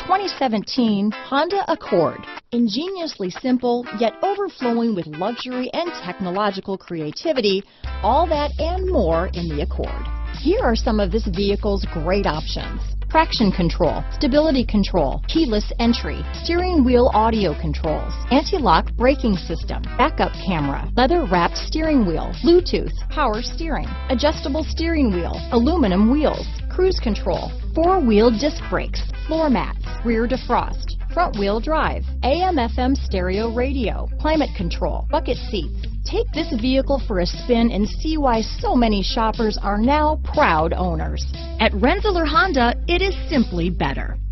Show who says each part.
Speaker 1: 2017 Honda Accord. Ingeniously simple, yet overflowing with luxury and technological creativity, all that and more in the Accord. Here are some of this vehicle's great options: traction control, stability control, keyless entry, steering wheel audio controls, anti-lock braking system, backup camera, leather-wrapped steering wheel, Bluetooth, power steering, adjustable steering wheel, aluminum wheels, cruise control, four-wheel disc brakes, floor mats, rear defrost, front-wheel drive, AM/FM stereo radio, climate control, bucket seats. Take this vehicle for a spin and see why so many shoppers are now proud owners. At Rensselaer Honda, it is simply better.